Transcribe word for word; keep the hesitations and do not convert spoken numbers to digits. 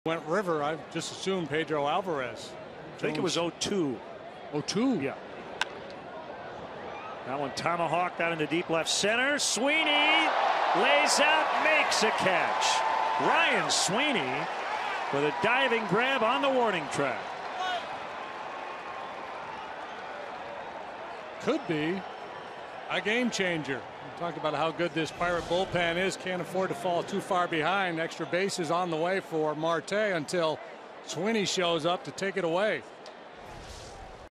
Went river. I just assumed Pedro Alvarez. I think it was oh two. oh two? Yeah. That one tomahawked out into deep left center. Sweeney lays out, makes a catch. Ryan Sweeney with a diving grab on the warning track. Could be a game changer. We talk about how good this Pirate bullpen is. Can't afford to fall too far behind. Extra bases on the way for Marte until Sweeney shows up to take it away.